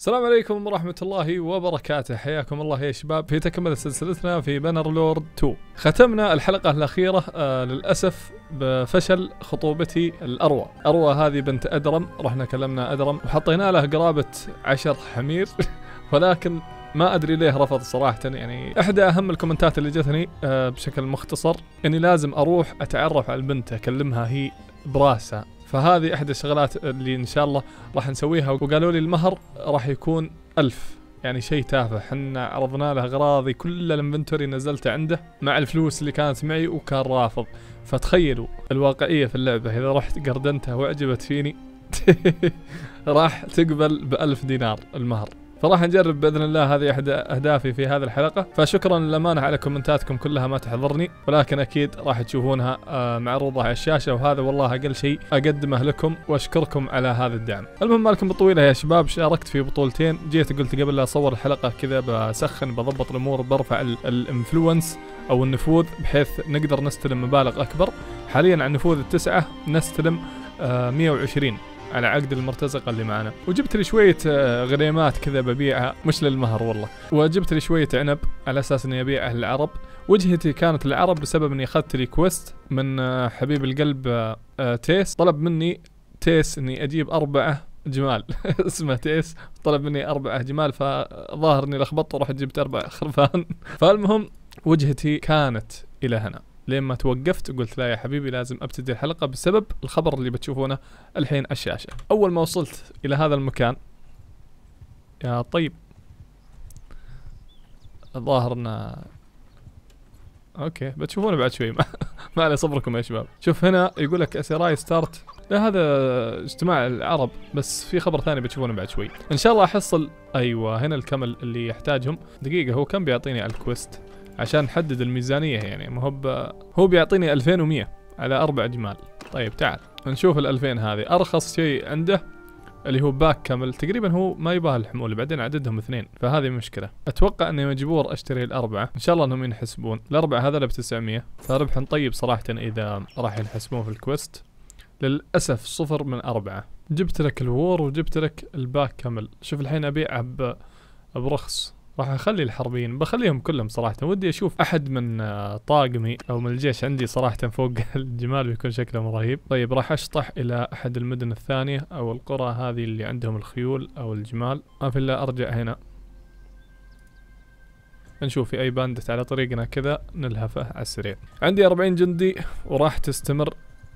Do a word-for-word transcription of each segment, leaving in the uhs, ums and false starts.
السلام عليكم ورحمة الله وبركاته، حياكم الله يا شباب في تكملة سلسلتنا في بانر لورد تو. ختمنا الحلقة الأخيرة آه للأسف بفشل خطوبتي الأروى. أروى هذه بنت أدرم، رحنا كلمنا أدرم وحطينا له قرابة عشر حمير ولكن ما أدري ليه رفض صراحة. يعني إحدى أهم الكومنتات اللي جتني آه بشكل مختصر إني لازم أروح أتعرف على البنت أكلمها هي براسها، فهذه إحدى الشغلات اللي إن شاء الله راح نسويها. وقالوا لي المهر راح يكون ألف، يعني شيء تافه. حنا عرضنا له أغراضي كل الانفنتوري نزلته عنده مع الفلوس اللي كانت معي وكان رافض. فتخيلوا الواقعية في اللعبة، إذا رحت قردنتها وعجبت فيني راح تقبل بألف دينار المهر. فراح نجرب بإذن الله، هذه أحد أهدافي في هذه الحلقة. فشكرا للأمانة على كومنتاتكم كلها ما تحضرني، ولكن أكيد راح تشوفونها معروضة على الشاشة، وهذا والله أقل شيء أقدمه لكم وأشكركم على هذا الدعم. المهم مالكم بطويلة يا شباب، شاركت في بطولتين. جيت قلت قبل لا أصور الحلقة كذا بسخن بضبط الأمور، برفع الانفلونس أو النفوذ بحيث نقدر نستلم مبالغ أكبر. حاليا على النفوذ التسعة نستلم آه مية وعشرين على عقد المرتزقة اللي معنا. وجبت لي شوية غريمات كذا ببيعها مش للمهر والله، وجبت لي شوية عنب على أساس إني أبيعها للعرب. وجهتي كانت للعرب بسبب إني أخذت لي كويست من حبيب القلب تيس، طلب مني تيس إني أجيب أربعة جمال اسمه تيس، طلب مني أربعة جمال، فظاهر إني لخبطت ورحت جبت أربع خرفان. فالمهم وجهتي كانت إلى هنا لين ما توقفت وقلت لا يا حبيبي لازم ابتدي الحلقة بسبب الخبر اللي بتشوفونه الحين على الشاشة. اول ما وصلت الى هذا المكان يا طيب ظاهرنا اوكي بتشوفونه بعد شوي ما علي صبركم يا شباب. شوف هنا يقول لك اسيراي ستارت، لا هذا اجتماع العرب، بس في خبر ثاني بتشوفونه بعد شوي ان شاء الله. احصل ايوه هنا الكمل اللي يحتاجهم. دقيقة هو كم بيعطيني الكويست عشان نحدد الميزانية؟ يعني ما هو هو بيعطيني ألفين ومية على أربع جمال. طيب تعال نشوف الألفين هذه. أرخص شيء عنده اللي هو باك كامل، تقريبا هو ما يباه الحمولة، بعدين عددهم اثنين فهذه مشكلة. أتوقع أني مجبور أشتري الأربعة، إن شاء الله أنهم ينحسبون. الأربعة هذا بتسعمية، فربح طيب صراحة إذا راح ينحسبون في الكويست. للأسف صفر من أربعة. جبت لك الوور وجبت لك الباك كامل. شوف الحين أبيعه برخص، راح اخلي الحربيين بخليهم كلهم صراحة. ودي اشوف احد من طاقمي او من الجيش عندي صراحة فوق الجمال بيكون شكلهم رهيب. طيب راح اشطح الى احد المدن الثانية او القرى هذه اللي عندهم الخيول او الجمال. ما في الا ارجع هنا نشوف في اي باندت على طريقنا كذا نلهفه على السريع. عندي أربعين جندي وراح تستمر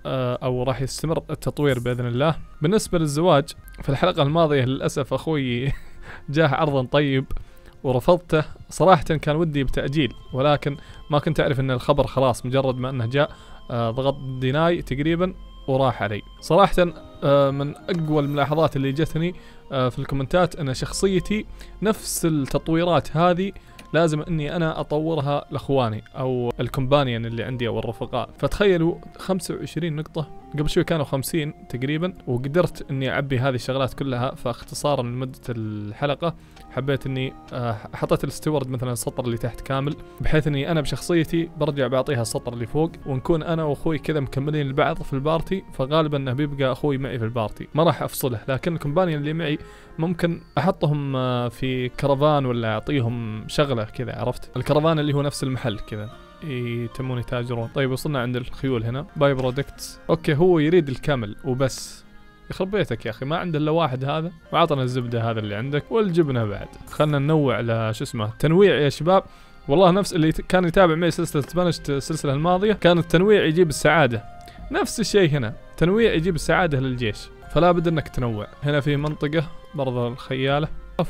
او راح يستمر التطوير باذن الله. بالنسبة للزواج في الحلقة الماضية للاسف اخوي جاه عرضا طيب ورفضته صراحة. كان ودي بتأجيل ولكن ما كنت أعرف أن الخبر خلاص مجرد ما أنه جاء آه ضغط ديناي تقريبا وراح علي. صراحة آه من أقوى الملاحظات اللي جتني آه في الكومنتات أن شخصيتي نفس التطويرات هذه لازم اني انا اطورها لاخواني او الكومبانيون اللي عندي او الرفقاء. فتخيلوا خمسة وعشرين نقطة، قبل شوي كانوا خمسين تقريبا، وقدرت اني اعبي هذه الشغلات كلها. فاختصارا لمدة الحلقة حبيت اني حطيت الستورد مثلا السطر اللي تحت كامل، بحيث اني انا بشخصيتي برجع بعطيها السطر اللي فوق، ونكون انا واخوي كذا مكملين البعض في البارتي. فغالبا انه بيبقى اخوي معي في البارتي، ما راح افصله. لكن الكومبانيون اللي معي ممكن احطهم في كرفان ولا اعطيهم شغله كذا، عرفت الكرفان اللي هو نفس المحل كذا يتمون يتاجرون. طيب وصلنا عند الخيول هنا باي برودكتس. اوكي هو يريد الكمل وبس، يخرب بيتك يا اخي ما عنده الا واحد هذا، وعطنا الزبده هذا اللي عندك والجبنه بعد. خلنا ننوع لشو اسمه تنويع يا شباب. والله نفس اللي كان يتابع معي سلسله بنشت السلسله الماضيه، كان التنويع يجيب السعاده. نفس الشيء هنا تنويع يجيب السعاده للجيش، فلا بد انك تنوع. هنا في منطقه برضه الخياله.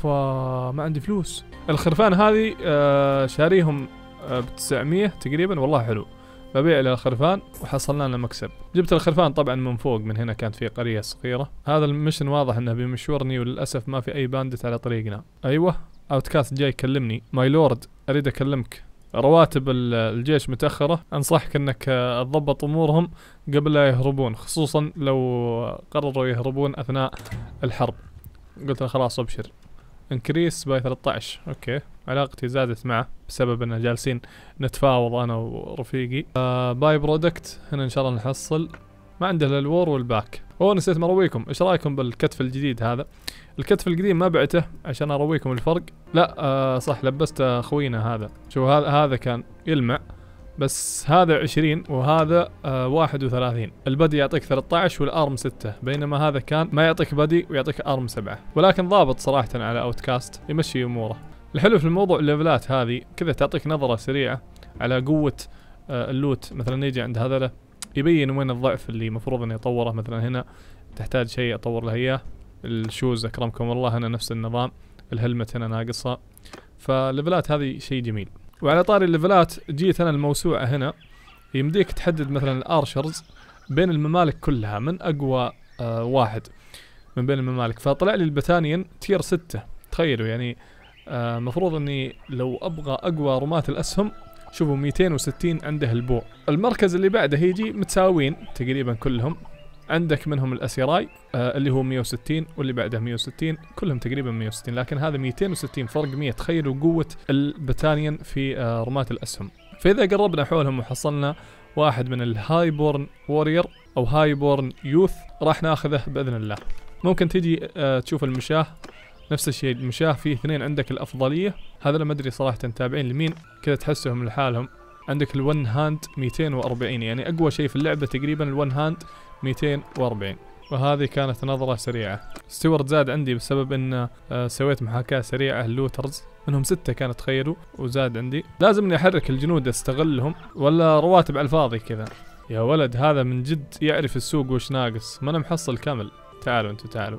افا ما عندي فلوس. الخرفان هذه آه شاريهم آه بتسعمية تقريبا، والله حلو. ببيع للخرفان وحصلنا لنا مكسب. جبت الخرفان طبعا من فوق، من هنا كانت في قرية صغيرة. هذا المشن واضح انه بيمشورني، وللأسف ما في اي باندت على طريقنا. ايوه اوتكاست جاي يكلمني. ماي لورد اريد اكلمك، رواتب الجيش متأخرة، انصحك انك تضبط امورهم قبل لا يهربون، خصوصا لو قرروا يهربون اثناء الحرب. قلت له خلاص ابشر. انكريس باي ثلاثة عشر. اوكي علاقتي زادت معه بسبب ان جالسين نتفاوض انا ورفيقي. آه باي برودكت هنا ان شاء الله نحصل. ما عنده الا الوور والباك. اوه نسيت مرويكم، ايش رايكم بالكتف الجديد هذا؟ الكتف القديم ما بعته عشان ارويكم الفرق. لا آه صح لبست اخوينا هذا. شوف هذا هذا كان يلمع بس هذا عشرين وهذا آه واحد وثلاثين. البدي يعطيك ثلاثة عشر والارم ستة، بينما هذا كان ما يعطيك بدي ويعطيك ارم سبعة، ولكن ضابط صراحة على اوتكاست يمشي اموره. الحلو في الموضوع الليفلات هذه كذا تعطيك نظرة سريعة على قوة آه اللوت. مثلا يجي عند هذا يبين وين الضعف اللي مفروض انه يطوره. مثلا هنا تحتاج شيء اطور له اياه. الشوز اكرمكم الله هنا نفس النظام، الهلمت هنا ناقصها. فالليفلات هذه شيء جميل. وعلى طاري الليفلات جيت انا الموسوعة هنا يمديك تحدد مثلا الارشرز بين الممالك كلها من اقوى آه واحد من بين الممالك. فطلع لي البتانيين تير ستة. تخيلوا يعني آه مفروض اني لو ابغى اقوى رماة الاسهم شوفوا مئتين وستين عنده البو. المركز اللي بعده يجي متساوين تقريبا كلهم. عندك منهم الاسيراي آه اللي هو مئة وستين واللي بعده مئة وستين، كلهم تقريبا مئة وستين، لكن هذا مئتين وستين فرق مئة. تخيلوا قوة البتانيين في آه رماة الاسهم. فاذا قربنا حولهم وحصلنا واحد من الهاي بورن وورير او هاي بورن يوث راح ناخذه باذن الله. ممكن تيجي آه تشوف المشاه نفس الشيء. المشاه فيه اثنين عندك الافضلية، هذا لا ما ادري صراحة تابعين لمين كذا تحسهم لحالهم. عندك الون هاند مئتين وأربعين، يعني اقوى شيء في اللعبة تقريبا الون هاند مئتين وأربعين. وهذه كانت نظرة سريعة. ستيوارد زاد عندي بسبب ان آه سويت محاكاة سريعة اللوترز، منهم ستة كانت تخيلوا، وزاد عندي. لازم اني احرك الجنود استغلهم ولا رواتب على الفاضي كذا. يا ولد هذا من جد يعرف السوق وش ناقص، ما انا محصل كامل. تعالوا انتوا تعالوا.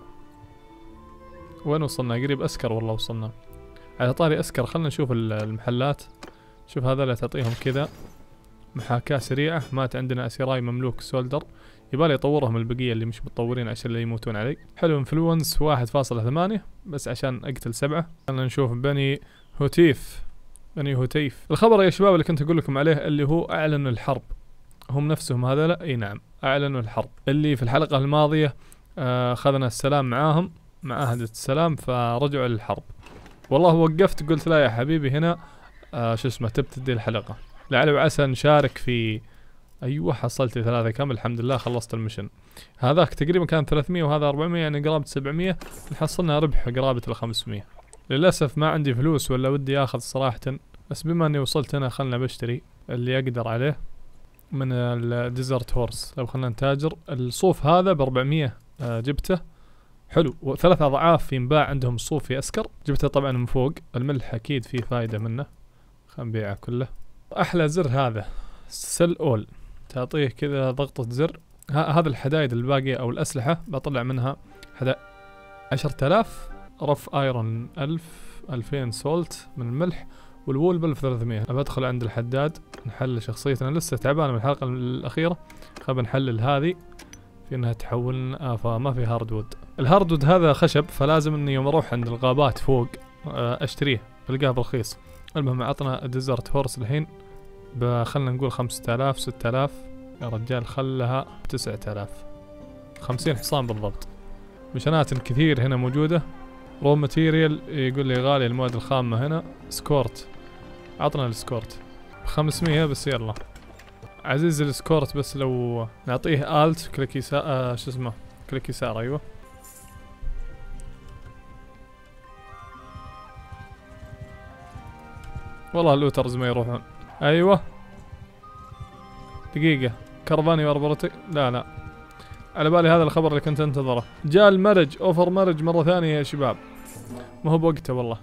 وين وصلنا؟ قريب اسكر والله وصلنا. على طاري اسكر خلنا نشوف المحلات. شوف هذا اللي تعطيهم كذا محاكاة سريعة. مات عندنا اسيراي مملوك سولدر، يبالي يطورهم البقية اللي مش متطورين عشان اللي يموتون علي. حلو انفلونس واحد فاصلة ثمانية بس عشان اقتل سبعة. خلنا نشوف بني هوتيف. بني هوتيف الخبر يا شباب اللي كنت اقول لكم عليه اللي هو اعلنوا الحرب. هم نفسهم هذا لا اي نعم اعلنوا الحرب. اللي في الحلقة الماضية آه اخذنا السلام معاهم معاهدة السلام فرجعوا للحرب. والله وقفت قلت لا يا حبيبي هنا آه شو اسمه تبتدي الحلقة، لعل وعسى نشارك في. ايوه حصلت ثلاثة كامل الحمد لله، خلصت المشن. هذاك تقريبا كان ثلاثمية وهذا أربعمية، يعني قرابة سبعمية. حصلنا ربح قرابة الخمسمية. للأسف ما عندي فلوس ولا ودي اخذ صراحة، بس بما اني وصلت هنا خلنا بشتري اللي اقدر عليه من الديزرت هورس. لو خلنا نتاجر. الصوف هذا بأربعمية آه جبته حلو، وثلاث اضعاف ينباع عندهم الصوف في اسكر. جبته طبعا من فوق. الملح اكيد فيه فايدة منه، خلينا نبيعه كله. احلى زر هذا سل اول، تعطيه كذا ضغطة زر. هذا الحدايد الباقية او الاسلحة بطلع منها حدا عشرة آلاف رف ايرون، ألف ألفين سولت من الملح، والوول ب ألف وثلاثمية. ابى ادخل عند الحداد نحل شخصيتنا، لسه تعبان من الحلقة الاخيرة. خلينا نحلل هذه في انها تحول آه فما في هاردوود. الهاردوود هذا خشب، فلازم اني يوم اروح عند الغابات فوق آه اشتريه بلقاه برخيص. المهم عطنا ديزرت هورس الحين خلنا نقول خمسة آلاف ستة آلاف. يا رجال خلها تسعة آلاف، خمسين حصان بالضبط. مشانات كثير هنا موجودة. رو ماتيريال يقول لي غالي المواد الخامة هنا. سكورت عطنا السكورت بخمسمية بس. يلا عزيز السكورت بس لو نعطيه آلت كليك يسار آه شو اسمه كليك يسار. ايوه والله اللوترز ما يروحون. ايوه دقيقة كرفاني واربرتي. لا لا على بالي هذا الخبر اللي كنت انتظره. جاء المرج اوفر مرج مرة ثانية يا شباب، ما هو بوقته والله.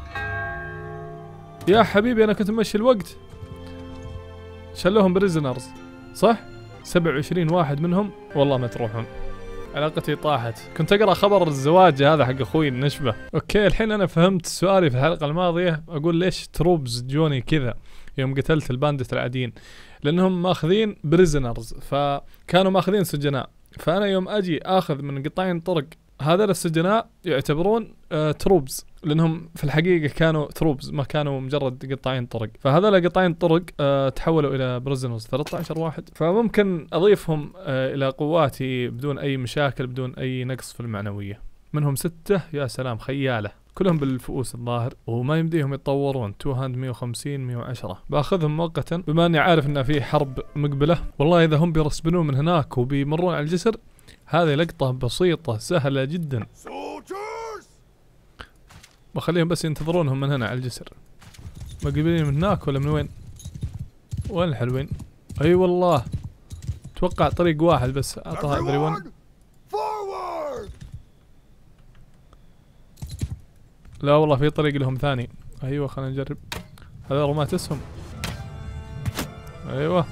يا حبيبي انا كنت ممشي الوقت. شلوهم بريزنرز صح؟ سبعة وعشرين واحد منهم والله ما تروحون. علاقتي طاحت. كنت اقرا خبر الزواج هذا حق اخوي النشبة. اوكي الحين انا فهمت سؤالي في الحلقة الماضية، اقول ليش تروبز جوني كذا يوم قتلت الباندت العاديين، لانهم ماخذين بريزنرز، فكانوا ماخذين سجناء. فانا يوم اجي اخذ من قطاعين طرق هذول السجناء يعتبرون آه تروبز، لانهم في الحقيقة كانوا تروبز ما كانوا مجرد قطاعين طرق. فهذول قطاعين طرق آه تحولوا الى بريزنرز ثلاثة عشر واحد، فممكن اضيفهم آه الى قواتي بدون اي مشاكل، بدون اي نقص في المعنوية. منهم ستة يا سلام خيالة، كلهم بالفؤوس الظاهر، وما يمديهم يتطورون. تو هاند مية وخمسين مية وعشرة. باخذهم مؤقتا بما اني عارف ان في حرب مقبلة. والله اذا هم بيرسبنون من هناك وبيمرون على الجسر، هذه لقطة بسيطة سهلة جدا. بخليهم بس ينتظرونهم من هنا على الجسر. مقبلين من هناك ولا من وين؟ وين الحلوين؟ اي أيوة والله اتوقع طريق واحد بس اعطاها ادري وين. لا والله في طريق لهم ثاني. ايوه خلينا نجرب. هذا رمات اسهم. ايوه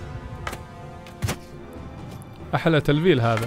احلى تلفيل هذا.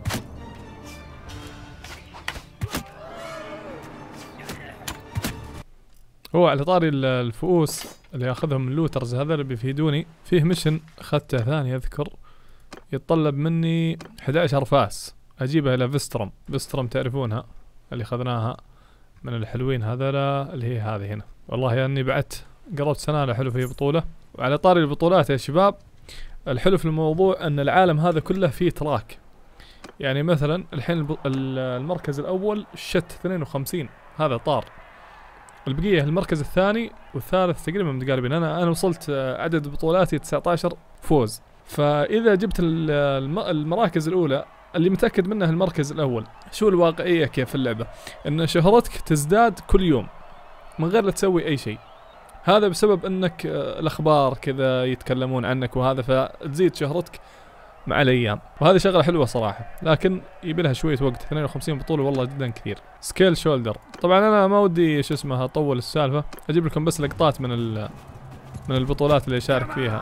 هو على طاري الفؤوس اللي ياخذهم اللوترز هذا اللي بيفيدوني فيه مشن اخذته ثاني اذكر يتطلب مني احد عشر فاس اجيبها الى فيستروم. فيستروم تعرفونها اللي اخذناها من الحلوين هذا اللي هي هذه هنا. والله يعني اني بعت قربت سنة حلو في بطولة. وعلى طاري البطولات يا شباب الحلو في الموضوع ان العالم هذا كله فيه تراك. يعني مثلا الحين المركز الاول شت اثنين وخمسين هذا طار. البقية المركز الثاني والثالث تقريبا متقاربين. انا انا وصلت عدد بطولاتي تسعة عشر فوز. فاذا جبت المراكز الاولى اللي متأكد منه المركز الاول. شو الواقعية كيف في اللعبة؟ ان شهرتك تزداد كل يوم من غير لا تسوي اي شيء. هذا بسبب انك الاخبار كذا يتكلمون عنك وهذا فتزيد شهرتك مع الايام. وهذه شغله حلوه صراحه لكن يبي لها شويه وقت. اثنين وخمسين بطوله والله جدا كثير. سكيل شولدر طبعا انا ما ودي شو اسمها اطول السالفه. اجيب لكم بس لقطات من من البطولات اللي اشارك فيها.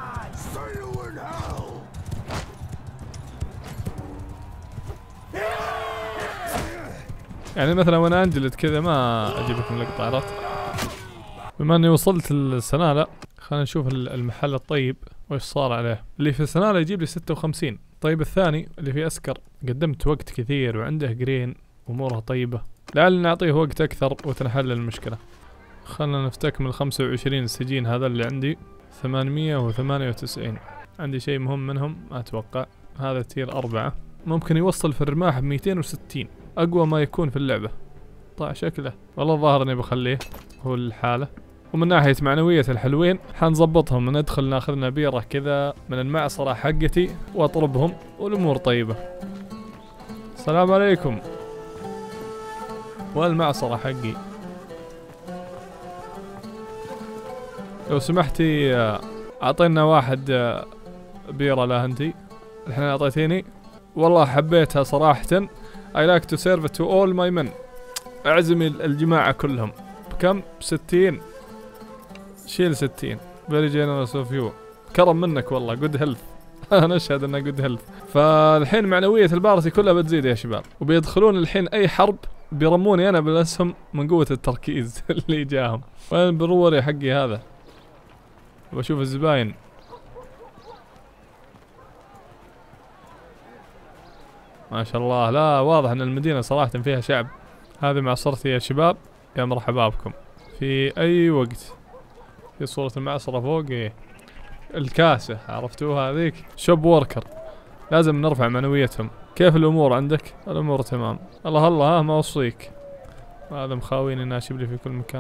يعني مثلا وانا انجلد كذا ما اجيب لكم لقطه عرفت. بما اني وصلت السنالة خلينا نشوف المحل الطيب وش صار عليه. اللي في السنالة يجيب لي ستة وخمسين. طيب الثاني اللي في اسكر قدمت وقت كثير وعنده جرين امورها طيبة. لعل نعطيه وقت اكثر وتنحل المشكلة. خلنا نستكمل خمسة وعشرين السجين هذا اللي عندي. ثمانمية وثمانية وتسعين عندي شيء مهم منهم ما اتوقع. هذا تير اربعة ممكن يوصل في الرماح بميتين وستين اقوى ما يكون في اللعبة. طيب شكله والله الظاهر اني بخليه هو الحالة. ومن ناحية معنوية الحلوين حنظبطهم ندخل ناخذ لنا بيرة كذا من المعصرة حقتي واطربهم والامور طيبة. السلام عليكم. والمعصرة حقي لو سمحتي اعطينا واحد بيرة لا انتي الحين اعطيتيني والله حبيتها صراحة. I like to serve to all my men. اعزمي الجماعة كلهم. بكم؟ ستين. شيل ستين. very generous of you. كرم منك والله good health. انا اشهد انه good health. فالحين معنوية البارتي كلها بتزيد يا شباب. وبيدخلون الحين اي حرب بيرموني انا بالاسهم من قوة التركيز اللي جاهم. وين البروري حقي هذا؟ بشوف الزباين. ما شاء الله. لا واضح ان المدينة صراحة فيها شعب. هذه معصرتي يا شباب يا مرحبا بكم في اي وقت. في صورة المعصرة فوق ايه الكاسة عرفتوها هذيك. شوب ووركر لازم نرفع معنويتهم. كيف الامور عندك؟ الامور تمام. الله الله ها ما اوصيك. هذا مخاويني ناشب لي في كل مكان.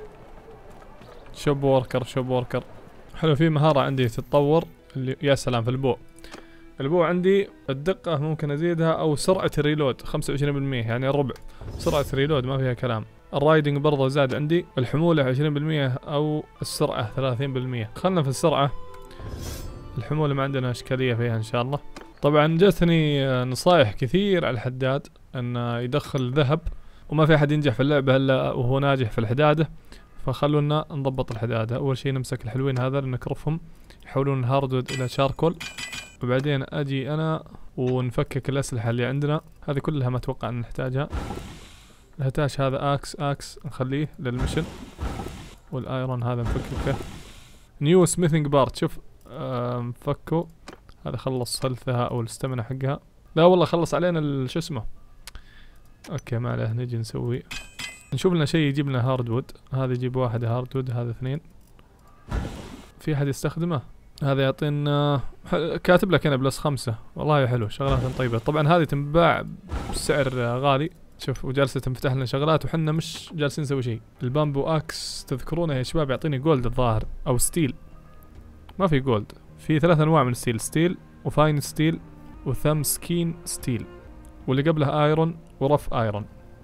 شوب ووركر شوب ووركر حلو. في مهارة عندي تتطور اللي يا سلام في البو. البو عندي الدقة ممكن ازيدها او سرعة الريلود خمسة وعشرين بالمية يعني الربع سرعة الريلود ما فيها كلام. الرايدنج برضه زاد عندي. الحمولة عشرين بالمية او السرعة ثلاثين بالمية. خلنا في السرعة. الحمولة ما عندنا اشكالية فيها ان شاء الله. طبعا جتني نصايح كثير على الحداد انه يدخل ذهب وما في احد ينجح في اللعبة الا وهو ناجح في الحدادة. فخلونا نضبط الحدادة. اول شيء نمسك الحلوين هذا نكرفهم يحولون الهاردوود الى شاركول. وبعدين اجي انا ونفكك الاسلحة اللي عندنا. هذه كلها ما اتوقع ان نحتاجها. الهتاش هذا اكس اكس نخليه للمشن. والايرون هذا نفككه. نيو سميثنج بارت شوف آه نفكه. هذا خلص هلثها او الاستمنة حقها. لا والله خلص علينا شو اسمه. اوكي ما عليه نجي نسوي نشوف لنا شيء يجيب لنا هاردوود. هذا يجيب واحد هاردوود هذا اثنين. في احد يستخدمه؟ هذا يعطينا كاتب لك هنا بلس خمسة. والله حلو شغلات طيبة. طبعا هذه تنباع بسعر غالي. شوف وجالسة تنفتح لنا شغلات وحنا مش جالسين نسوي شيء. البامبو اكس تذكرونه يا شباب يعطيني جولد الظاهر او ستيل. ما في جولد. في ثلاث انواع من ستيل. ستيل وفاين ستيل وثم سكين ستيل واللي قبله ايرون ورف ايرون.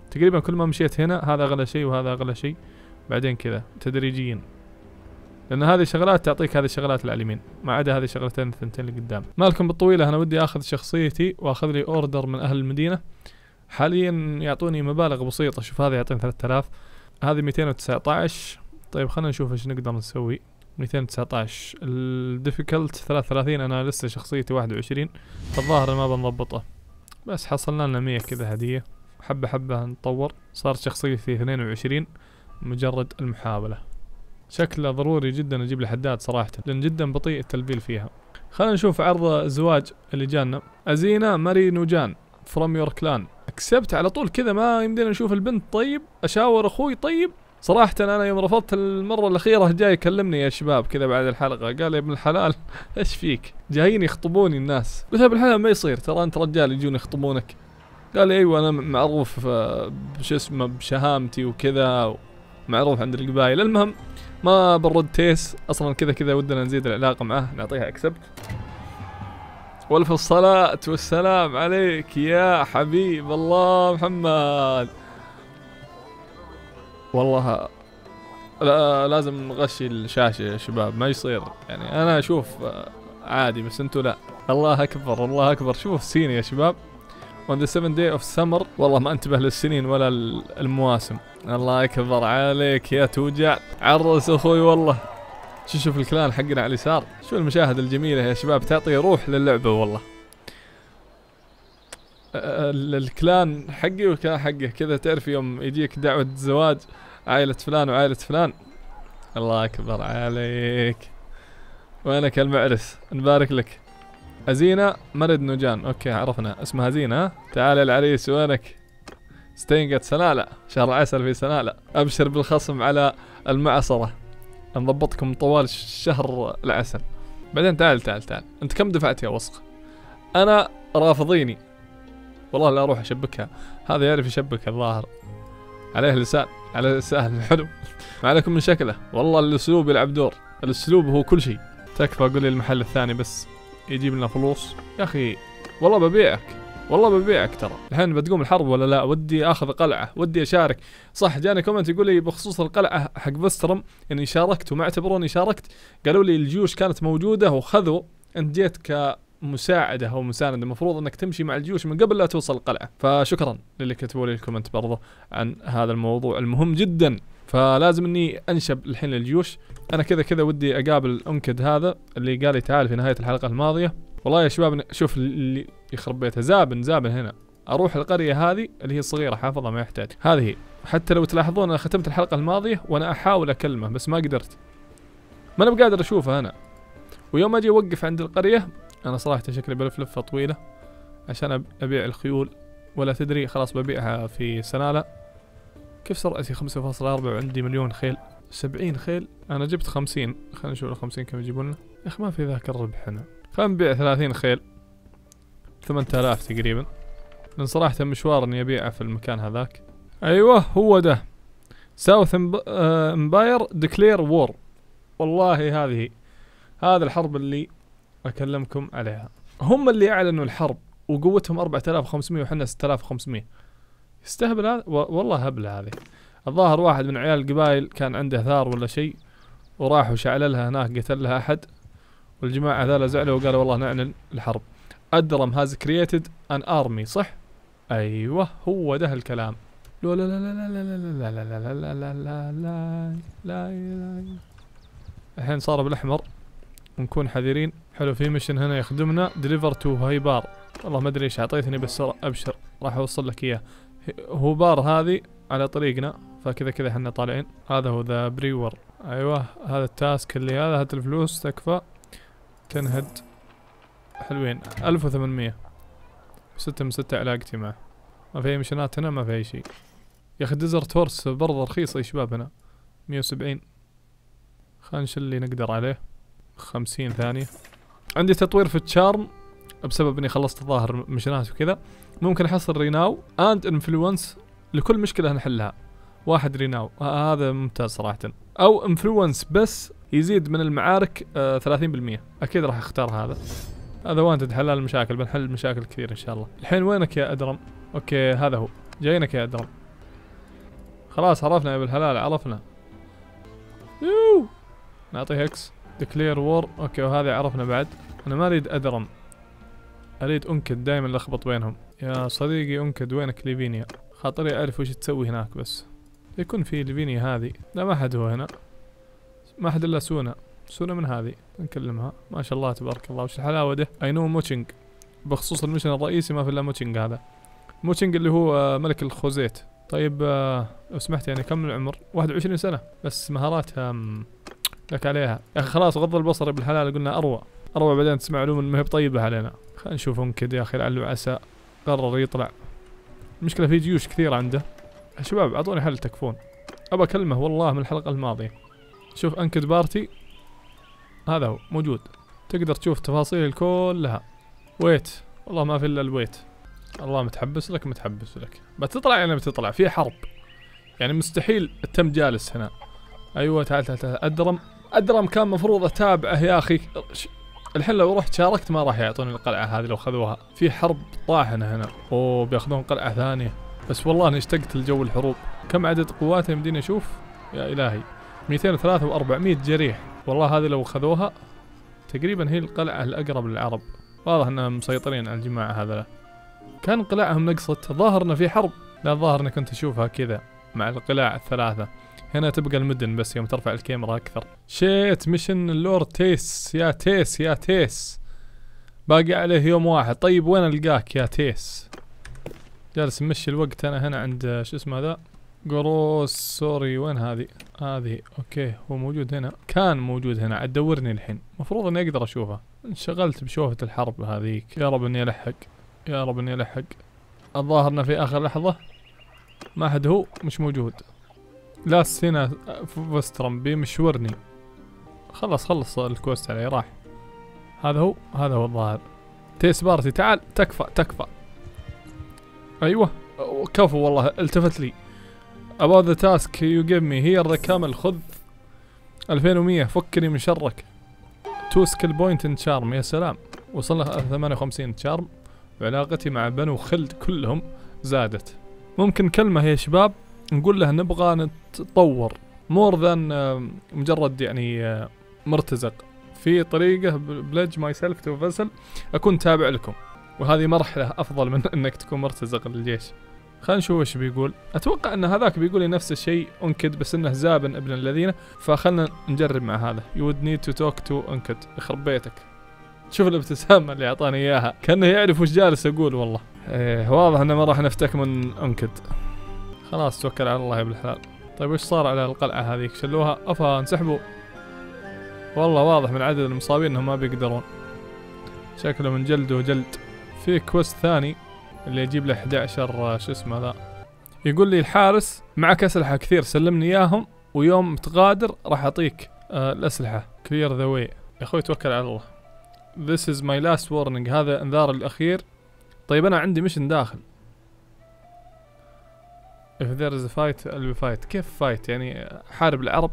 تقريبا كل ما مشيت هنا هذا اغلى شيء وهذا اغلى شيء، بعدين كذا تدريجيا، لان هذه الشغلات تعطيك هذه الشغلات اللي على اليمين، ما عدا هذه الشغلتين الثنتين اللي قدام. مالكم بالطويله، انا ودي اخذ شخصيتي واخذ لي اوردر من اهل المدينه. حاليا يعطوني مبالغ بسيطه، شوف هذا يعطيني ثلاثة آلاف، هذه مئتين وتسعة عشر. طيب خلينا نشوف ايش نقدر نسوي. مئتين وتسعة عشر الديفيكولت ثلاثة وثلاثين، انا لسه شخصيتي واحد وعشرين، فالظاهر ما بنضبطه. بس حصلنا لنا مية كذا هديه، حبه حبه نطور. صارت شخصيتي اثنين وعشرين مجرد المحاوله. شكله ضروري جدا اجيب لي حداد صراحه، لان جدا بطيء التلبيل فيها. خلينا نشوف عرض الزواج اللي جانا. ازينا ماري نوجان فروم يور كلان، اكسبت على طول كذا، ما يمدينا نشوف البنت. طيب اشاور اخوي. طيب صراحة أنا يوم رفضت المرة الأخيرة جاي يكلمني يا شباب كذا بعد الحلقة، قال يا ابن الحلال إيش فيك؟ جايين يخطبوني الناس. قلت له بالحلال ما يصير، ترى أنت رجال يجون يخطبونك. قال لي أيوة أنا معروف بش اسمه بشهامتي وكذا، معروف عند القبائل. المهم ما برد تيس أصلا، كذا كذا ودنا نزيد العلاقة معه، نعطيها أكسبت. والف الصلاة والسلام عليك يا حبيب الله محمد. والله لا لازم نغشي الشاشة يا شباب، ما يصير يعني. أنا أشوف عادي بس أنتوا لا. الله أكبر الله أكبر. شوف سين يا شباب on the seventh day of summer. والله ما انتبه للسنين ولا المواسم. الله أكبر عليك يا توجع. عرس أخوي والله. شو شوف الكلان حقنا على اليسار، شو المشاهد الجميلة يا شباب، تعطي روح للعبة والله. الكلان حقي والكلان حقه كذا، تعرف يوم يجيك دعوة زواج عائلة فلان وعائلة فلان. الله أكبر عليك. وينك المعرس، نبارك لك. أزينة مرد نوجان، أوكي عرفنا اسمها زينة. تعال يا العريس، وينك؟ ستينجت سنالة، شهر عسل في سنالة. أبشر بالخصم على المعصرة، نضبطكم طوال شهر العسل. بعدين تعال تعال تعال، أنت كم دفعت يا وسخ؟ أنا رافضيني والله لا أروح أشبكها. هذا يعرف يشبك الظاهر، عليه لسان، على لسان حلو. ما عليكم من شكله والله. الأسلوب يلعب دور، الأسلوب هو كل شيء. تكفى قول لي المحل الثاني بس يجيب لنا فلوس يا أخي. والله ببيعك والله ببيعك ترى. الحين بتقوم الحرب ولا لا؟ ودي اخذ قلعة، ودي اشارك. صح جاني كومنت يقول لي بخصوص القلعة حق فسترم اني شاركت وما اعتبروني شاركت. قالوا لي الجيوش كانت موجودة وخذوا، انت جيت كمساعدة او مساندة، المفروض انك تمشي مع الجيوش من قبل لا توصل القلعة. فشكرا للي كتبوا لي الكومنت برضه عن هذا الموضوع المهم جدا. فلازم اني انشب الحين للجيوش. انا كذا كذا ودي اقابل انكد هذا اللي قال لي تعال في نهاية الحلقة الماضية. والله يا شباب شوف اللي يخرب بيته، زابن زابن هنا. اروح القرية هذه اللي هي صغيرة حافظها ما يحتاج. هذه حتى لو تلاحظون انا ختمت الحلقة الماضية وانا احاول اكلمه بس ما قدرت، ما انا بقادر اشوفه انا. ويوم اجي اوقف عند القرية انا صراحة شكلي بلف لفة طويلة عشان ابيع الخيول، ولا تدري خلاص ببيعها في سنالة. كيف سرعتي خمسة فاصلة أربعة وعندي مليون خيل؟ سبعين خيل. انا جبت خمسين، خلينا نشوف الخمسين كم يجيبون لنا. يا اخي ما في ذاك الربح هنا. خلينا نبيع ثلاثين خيل، ثمانية آلاف تقريبا، لأن صراحة مشوار إني أبيعه في المكان هذاك. أيوه هو ده ساوث امباير ديكلير وور. والله هذه هذا الحرب اللي أكلمكم عليها. هم اللي أعلنوا الحرب وقوتهم أربعة آلاف وخمسمية وحنا ستة آلاف وخمسمية. يستهبل هذا والله، هبلة هذه. الظاهر واحد من عيال القبائل كان عنده ثار ولا شيء وراح وشعل لها هناك، قتل لها أحد، والجماعة هذول زعلوا وقالوا والله نعلن الحرب. أدرم هاز كرييتد ان ارمي، صح؟ ايوه هو ده الكلام. لا لا لا لا لا لا لا لا لا لا لا لا لا لا لا. الحين صار بالاحمر ونكون حذرين. حلو في مشن هنا يخدمنا، ديليفر تو هايبار. والله ما ادري ايش اعطيتني بس ابشر راح اوصل لك اياه. هوبار هذه على طريقنا، فكذا كذا احنا طالعين. هذا هو ذا بريور. ايوه هذا التاسك اللي هذا، هات الفلوس تكفى. تنهد حلوين ألف وثمانمية. ستة من ستة علاقتي معه. ما في مشنات هنا، ما في أي شيء. يا أخي ديزرت هورس برضه رخيصة يا شباب هنا، مية وسبعين. خلينا نشيل اللي نقدر عليه. خمسين ثانية. عندي تطوير في التشارم بسبب إني خلصت الظاهر مشنات وكذا. ممكن أحصل ريناو أند إنفلونس لكل مشكلة نحلها. واحد ريناو هذا ممتاز صراحة. أو إنفلونس بس يزيد من المعارك آه ثلاثين بالمية. أكيد راح أختار هذا. هذا وانت حلال المشاكل، بنحل مشاكل كثير ان شاء الله. الحين وينك يا ادرم؟ اوكي هذا هو، جايينك يا ادرم. خلاص عرفنا يا ابن الحلال عرفنا. يو نعطيه اكس ديكلير وور. اوكي وهذا عرفنا بعد. انا ما اريد ادرم، اريد انكد، دائما لخبط بينهم. يا صديقي انكد وينك ليفينيا؟ خاطري اعرف وش تسوي هناك بس. يكون في ليفينيا هذه. لا ما حد هو هنا، ما حد الا سونا. سونا من هذه نكلمها. ما شاء الله تبارك الله وش الحلاوه ده. اي نو موتشنج. بخصوص المشن الرئيسي ما في الا موتشنج. هذا موتشنج اللي هو ملك الخوزيت. طيب لو سمحت يعني كم العمر؟ واحد وعشرين سنة بس مهاراتها لك عليها يا اخي. خلاص غض البصر ابن الحلال قلنا اروع اروع بعدين تسمع علوم ما هي بطيبة علينا. خلينا نشوفهم كذا يا اخي لعل وعسى قرر يطلع. المشكلة في جيوش كثيرة عنده. شباب اعطوني حل تكفون. ابى اكلمه والله من الحلقة الماضية. شوف انكد بارتي هذا هو موجود، تقدر تشوف تفاصيل كلها. ويت والله ما في الا الويت. الله متحبس لك متحبس لك. بتطلع يعني بتطلع في حرب يعني مستحيل التم جالس هنا. ايوه تعال تعال تعال. ادرم ادرم كان مفروض اتابعه يا اخي. الحين لو رحت شاركت ما راح يعطوني القلعة هذه لو خذوها. في حرب طاحنة هنا. اوه بياخذون قلعة ثانية. بس والله اني اشتقت لجو الحروب. كم عدد قواته يمديني اشوف؟ يا الهي مئتين وثلاثة وأربعمئة جريح. والله هذه لو خذوها تقريبا هي القلعة الاقرب للعرب. واضح انهم مسيطرين على الجماعة هذا. كان قلاعهم نقصت. ظاهرنا في حرب. لا الظاهر اني كنت اشوفها كذا مع القلاع الثلاثة. هنا تبقى المدن بس يوم ترفع الكاميرا اكثر. شيت مشن اللورد تيس. يا تيس يا تيس باقي عليه يوم واحد. طيب وين القاك يا تيس؟ جالس مشي الوقت انا هنا عند شو اسمه ذا قروس. سوري وين هذه؟ هذه اوكي هو موجود هنا. كان موجود هنا عاد دورني الحين. المفروض اني اقدر اشوفه. انشغلت بشوفة الحرب هذيك. يا رب اني الحق يا رب اني الحق. الظاهر انه في اخر لحظة ما حد هو مش موجود. لاس هنا في فسترم بيمشورني. خلص خلص الكوست علي راح. هذا هو هذا هو الظاهر. تيس بارتي تعال تكفى تكفى. ايوه كفو والله التفت لي. about the task you give me here the camel. خذ ألفين ومئة فكني من شرك. two skill point in charm. يا سلام وصلنا ثمانية وخمسين charm. وعلاقتي مع بنو خلد كلهم زادت. ممكن كلمة يا شباب نقول له نبغى نتطور مور ذان مجرد يعني مرتزق. في طريقة بلج ماي سيلف تو فيسل اكون تابع لكم، وهذه مرحلة افضل من انك تكون مرتزق للجيش. خلينا نشوف ايش بيقول. اتوقع ان هذاك بيقول لي نفس الشيء انكد بس انه زابن ابن الذين. فخلنا نجرب مع هذا. you would need to talk to انكد. يخرب بيتك. شوف الابتسامة اللي اعطاني اياها كأنه يعرف وش جالس اقول. والله ايه واضح انه ما راح نفتك من انكد. خلاص توكل على الله يا ابن الحلال. طيب وش صار على القلعة هذيك؟ شلوها؟ افا انسحبوا. والله واضح من عدد المصابين انهم ما بيقدرون. شكله من جلد وجلد. في كوست ثاني اللي يجيب له احد عشر شو اسمه ذا. يقول لي الحارس معك اسلحة كثير سلمني اياهم ويوم تغادر راح اعطيك آه الاسلحة. كلير ذا واي. يا اخوي توكل على الله. This is my last warning. هذا انذار الاخير. طيب انا عندي مشن داخل. If there is a fight I'll be fight. كيف fight يعني حارب العرب؟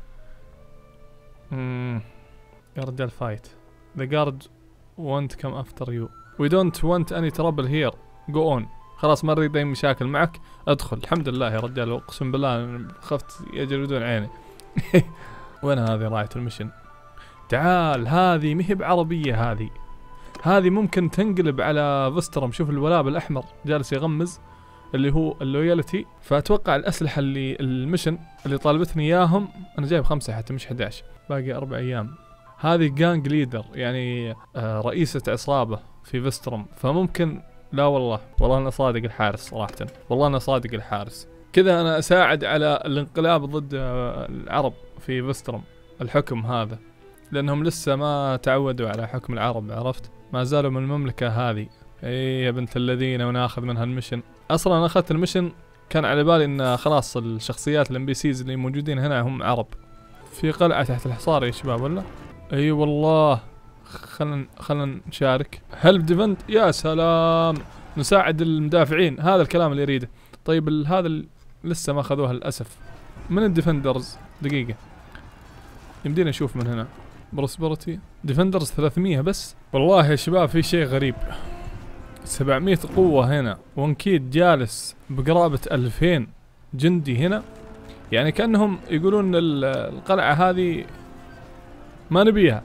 اممم يا رجال fight. The guard won't come after you. We don't want any trouble here. Go on. خلاص ما نريد اي مشاكل معك. ادخل. الحمد لله يا رجال اقسم بالله خفت يجلدون عيني. وين هذه رايت المشن؟ تعال هذه مهي بعربية. هذه هذه ممكن تنقلب على فسترم. شوف الولاء بالاحمر جالس يغمز اللي هو اللويالتي. فاتوقع الاسلحة اللي المشن اللي طالبتني اياهم انا جايب خمسة حتى مش احد عشر. باقي اربع ايام. هذه جانج ليدر يعني آه رئيسة عصابة في فسترم. فممكن لا والله والله انا صادق الحارس صراحة. والله انا صادق الحارس. كذا انا اساعد على الانقلاب ضد آه العرب في فسترم. الحكم هذا لانهم لسه ما تعودوا على حكم العرب. عرفت؟ ما زالوا من المملكة هذه. اي يا بنت الذين وناخذ منها المشن. اصلا انا اخذت المشن كان على بالي ان خلاص الشخصيات الام بي سيز اللي موجودين هنا هم عرب. في قلعة تحت الحصار يا شباب ولا؟ اي أيوة والله. خلنا خلنا نشارك. هلب ديفند. يا سلام نساعد المدافعين. هذا الكلام اللي يريده. طيب هذا ال... لسه ما اخذوها للاسف. من الديفندرز دقيقة يمدينا نشوف من هنا. بروسبرتي ديفندرز ثلاثمية بس. والله يا شباب في شيء غريب. سبعمية قوة هنا وانكيد جالس بقرابة ألفين. جندي هنا، يعني كأنهم يقولون القلعة هذه ما نبيها.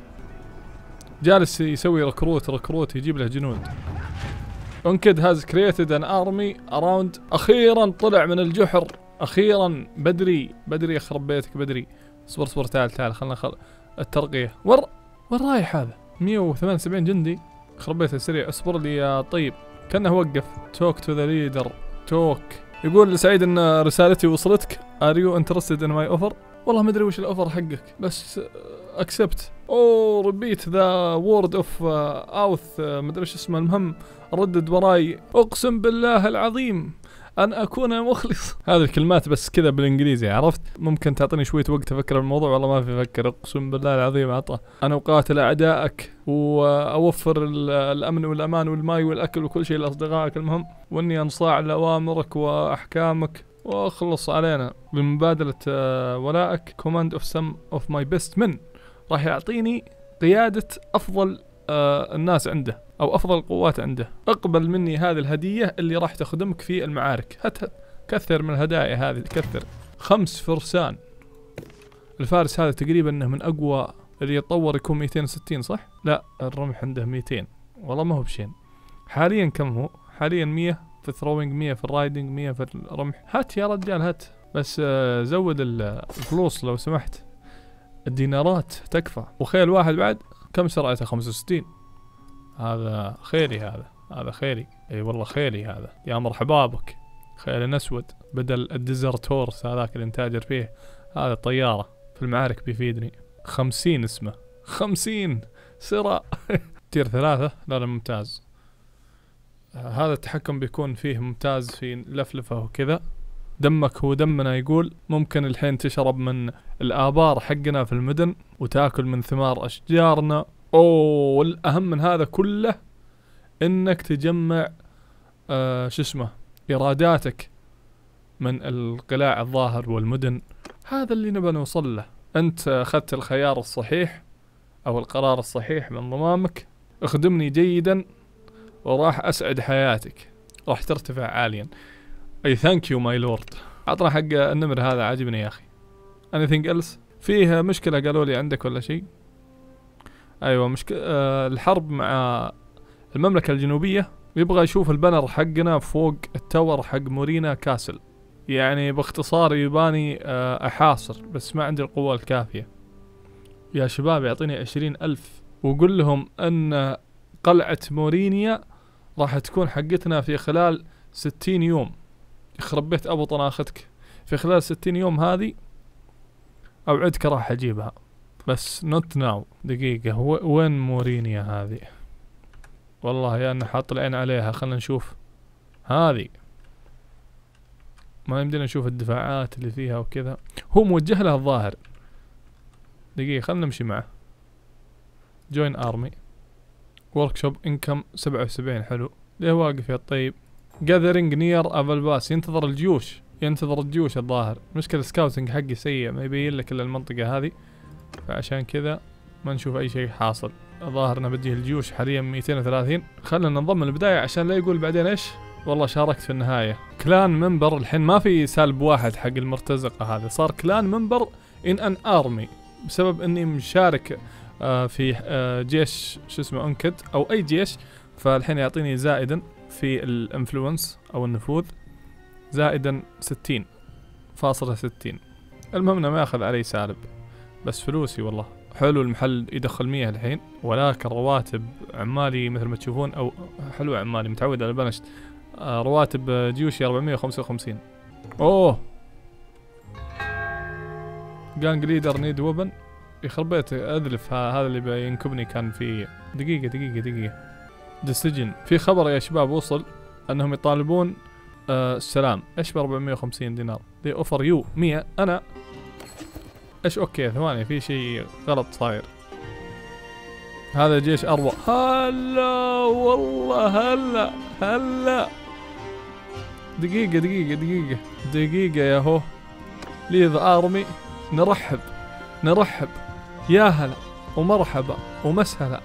جالس يسوي ركروت ركروت يجيب له جنود. Unked has created an army around. أخيرا طلع من الجحر، أخيرا بدري بدري يخرب بيتك بدري. اصبر اصبر تعال تعال خلنا خل... الترقية. ور وين رايح هذا؟ مية وثمانية وسبعين جندي، خرب بيته سريع. اصبر لي يا طيب، كأنه وقف. توك تو ذا ليدر توك. يقول سعيد ان رسالتي وصلتك. Are you interested in my offer؟ والله ما ادري وش الاوفر حقك، بس اكسبت. اوه ريبيت ذا وورد اوف اوث ما ادري ايش اسمه. المهم ردد وراي. اقسم بالله العظيم ان اكون مخلص. هذه الكلمات بس كذا بالانجليزي، عرفت؟ ممكن تعطيني شويه وقت افكر بالموضوع. والله ما في افكر. اقسم بالله العظيم عطى. انا اقاتل اعدائك واوفر الامن والامان والماء والاكل وكل شيء لاصدقائك. المهم واني انصاع لاوامرك واحكامك واخلص علينا بمبادلة ولائك. command of some of my best men. راح يعطيني قيادة افضل آه الناس عنده او افضل القوات عنده. اقبل مني هذه الهدية اللي راح تخدمك في المعارك. هات هات كثر من الهدايا هذه كثر. خمس فرسان. الفارس هذا تقريبا انه من اقوى اللي يتطور يكون مئتين وستين صح؟ لا الرمح عنده مئتين. والله ما هو بشين. حاليا كم هو؟ حاليا مية في الثروينج، مية في الرايدنج، مية في الرمح. هات يا رجال هات، بس آه زود الفلوس لو سمحت. الدينارات تكفى. وخيل واحد بعد كم سرعته؟ خمسة وستين. هذا خيري، هذا هذا خيري. اي والله خيري هذا. يا مرحبا بك. خيل اسود بدل الديزرتورس هذاك اللي نتاجر فيه. هذا طيارة في المعارك بيفيدني. خمسين اسمه، خمسين سرعة. تير ثلاثة. لا لا ممتاز. هذا التحكم بيكون فيه ممتاز في لفلفة وكذا. دمك هو دمنا يقول. ممكن الحين تشرب من الآبار حقنا في المدن وتاكل من ثمار أشجارنا. أوه والأهم من هذا كله إنك تجمع آه شو اسمه إيراداتك من القلاع الظاهر والمدن. هذا اللي نبى نوصل له. أنت أخذت الخيار الصحيح أو القرار الصحيح من ضمامك. اخدمني جيدا وراح أسعد حياتك، راح ترتفع عاليا. أي ثانك يو ماي لورد. عطنا حق النمر هذا عجبني يا أخي. anything else؟ فيه مشكلة قالوا لي عندك ولا شيء؟ أيوة مشكلة. أه الحرب مع المملكة الجنوبية. يبغى يشوف البنر حقنا فوق التور حق مورينا كاسل. يعني باختصار يباني أه أحاصر، بس ما عندي القوة الكافية. يا شباب يعطيني عشرين ألف وقل لهم أن قلعة مورينيا راح تكون حقتنا في خلال ستين يوم. يخرب بيت أبو طناختك. في خلال ستين يوم هذه أوعدك راح أجيبها، بس نوت ناو. دقيقة وين مورينيا هذه؟ والله يا أنا حاط العين عليها. خلنا نشوف هذه. ما يمدينا نشوف الدفاعات اللي فيها وكذا. هو موجه لها الظاهر. دقيقة خلنا نمشي معه. جوين آرمي. وركشوب انكم سبعة وسبعين. حلو. ليه واقف يا طيب؟ جاذرينج نير افلباس. ينتظر الجيوش، ينتظر الجيوش الظاهر. مشكلة السكاوتنج حقي سيء، ما يبين لك الا المنطقة هذه، فعشان كذا ما نشوف اي شيء حاصل. الظاهر انه بديه الجيوش حاليا مئتين وثلاثين. خلنا ننضم من البداية عشان لا يقول بعدين ايش والله شاركت في النهاية. كلان منبر. الحين ما في سالب واحد حق المرتزقة هذا، صار كلان منبر ان ان ارمي بسبب اني مشارك آه في آه جيش شو اسمه انكد او اي جيش. فالحين يعطيني زائدا في الانفلونس او النفوذ، زائدا ستين فاصلة ستين. المهم انه ما ياخذ علي سالب، بس فلوسي والله حلو. المحل يدخل مية الحين، ولكن رواتب عمالي مثل ما تشوفون او حلو. عمالي متعود على البنشت. آه رواتب جيوشي أربعمية وخمسة وخمسين. اوه جانج ليدر نيد وبن. يخرب بيته اذلف. هذا اللي بينكبني كان في دقيقة دقيقة دقيقة ديسيجن. في خبر يا شباب وصل انهم يطالبون آه السلام. ايش ب أربعمية وخمسين دينار؟ دي اوفر يو مية. انا ايش اوكي ثواني في شيء غلط صاير. هذا جيش اروع. هلا والله هلا هلا. دقيقة دقيقة دقيقة دقيقة يا هو. ليذ ارمي. نرحب نرحب. يا هلا ومرحبا ومسهلا.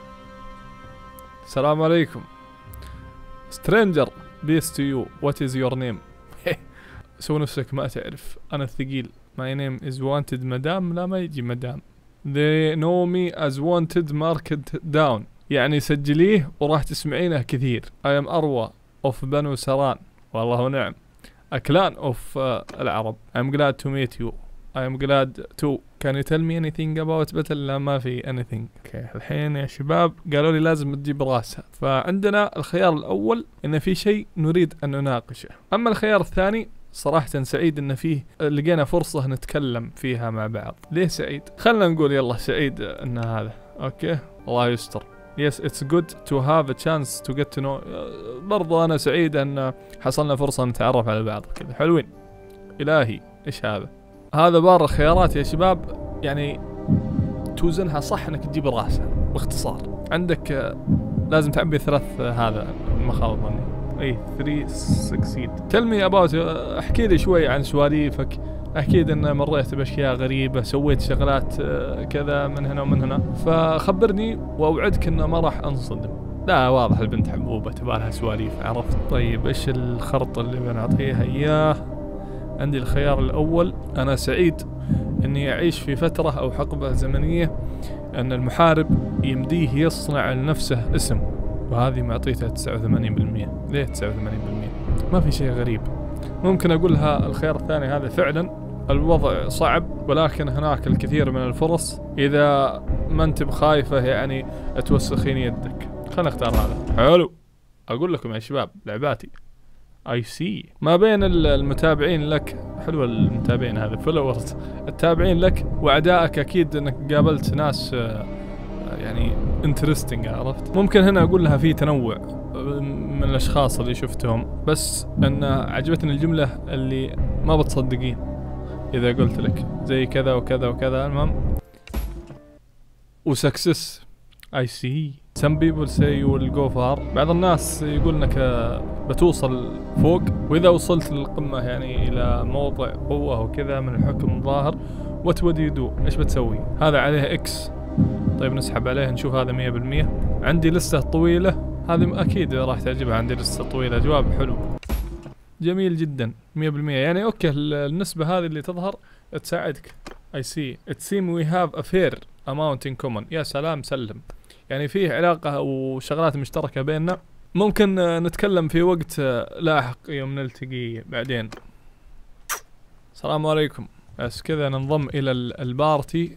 السلام عليكم. Stranger, peace to you. What is your name? سوي نفسك ما تعرف، انا الثقيل. my name is wanted مدام. لا ما يجي مدام. they know me as wanted marked down، يعني سجليه وراح تسمعينه كثير. I am أروى of بنو سران، والله ونعم. a clan of uh, العرب. I'm glad to meet you. I am glad to. Can you tell me anything about battle؟ لا ما في anything. okay. الحين يا شباب قالوا لي لازم تجيب راسها، فعندنا الخيار الأول إن في شيء نريد أن نناقشه. أما الخيار الثاني صراحة سعيد إن فيه لقينا فرصة نتكلم فيها مع بعض. ليه سعيد؟ خلنا نقول يلا سعيد إن هذا أوكي الله يستر. Yes it's good to have a chance to get to know. برضو أنا سعيد أن حصلنا فرصة نتعرف على بعض كذا. حلوين. إلهي إيش هذا؟ هذا بار الخيارات يا شباب، يعني توزنها صح انك تجيب راسها. باختصار عندك لازم تعبي ثلاث هذا ما خاب ظني اي ثري سكسيد. تل مي اباوت، احكي لي شوي عن سواليفك. اكيد ان مريت باشياء غريبه، سويت شغلات كذا من هنا ومن هنا، فخبرني واوعدك انه ما راح انصدم. لا واضح البنت حبوبه تبالها سواليف، عرفت. طيب ايش الخرط اللي بنعطيها اياه؟ عندي الخيار الأول، أنا سعيد أني أعيش في فترة أو حقبة زمنية أن المحارب يمديه يصنع لنفسه اسم، وهذه معطيتها تسعة وثمانين بالمئة. ليه تسعة وثمانين بالمئة؟ ما في شيء غريب. ممكن أقولها الخيار الثاني هذا فعلا الوضع صعب، ولكن هناك الكثير من الفرص إذا ما أنت بخايفة يعني توسخين يدك. خلنا نختار هذا. حلو. أقول لكم يا شباب لعباتي اي سي ما بين المتابعين لك. حلوة المتابعين هذا فولورز، التابعين لك واعدائك. اكيد انك قابلت ناس يعني انترستنج، عرفت. ممكن هنا اقول لها في تنوع من الاشخاص اللي شفتهم، بس ان عجبتني الجملة اللي ما بتصدقين اذا قلت لك زي كذا وكذا وكذا. المهم وسكسس I see. Some people say you will go far. بعض الناس يقول انك بتوصل فوق، واذا وصلت للقمة يعني الى موضع قوة وكذا من الحكم الظاهر. What would you do؟ ايش بتسوي؟ هذا عليه اكس. طيب نسحب عليه نشوف هذا مية بالمية. عندي لستة طويلة، هذه اكيد راح تعجبها. عندي لستة طويلة، جواب حلو جميل جدا مية بالمية. يعني اوكي النسبة هذه اللي تظهر تساعدك. I see. It seems we have a fair amount in common. يا سلام سلم، يعني فيه علاقة وشغلات مشتركة بيننا. ممكن نتكلم في وقت لاحق يوم نلتقي بعدين. السلام عليكم. بس كذا ننضم إلى البارتي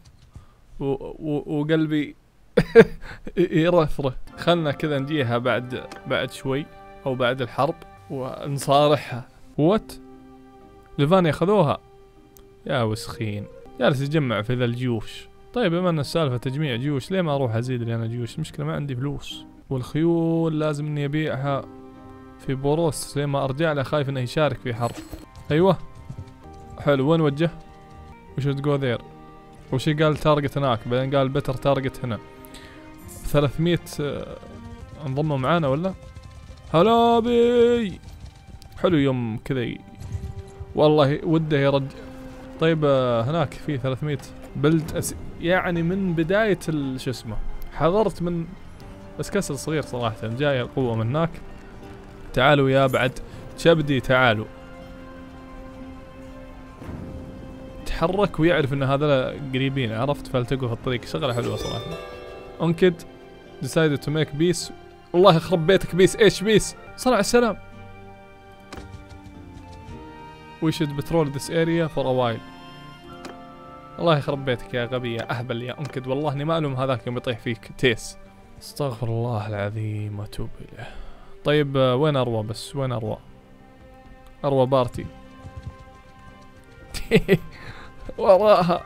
وقلبي يرفرف. خلنا كذا نجيها بعد بعد شوي أو بعد الحرب ونصارحها. وات ليفانيا خذوها يا وسخين، جالس يجمع في ذا الجيوش. طيب بما ان السالفة تجميع جيوش، ليه ما اروح ازيد لي انا جيوش؟ المشكلة ما عندي فلوس، والخيول لازم اني ابيعها في بوروس ليه ما ارجع له، خايف انه يشارك في حرب. ايوه حلو. وين وجه؟ وش تقول ذير؟ وش قال تارجت هناك، بعدين قال بتر تارجت هنا. ثلاثمية انضموا معانا ولا؟ هلا بي. حلو يوم كذا والله وده يرجع. طيب هناك في ثلاثمية بلد أس... يعني من بداية شو اسمه حضرت من بس كسر صغير صراحة. جاية القوة من هناك. تعالوا يا بعد شبدي تعالوا. تحرك ويعرف ان هذا قريبين، عرفت، فالتقوا في الطريق. شغلة حلوة صراحة. انكد decided to make peace. والله يخرب بيتك بيس. ايش بيس؟ صنع السلام. we should patrol this area for a while. الله يخرب بيتك يا غبي يا اهبل يا انكد، والله اني ما الوم هذاك يوم يطيح فيك تيس. استغفر الله العظيم واتوب اليه. طيب وين اروى؟ بس وين اروى؟ اروى بارتي. وراها.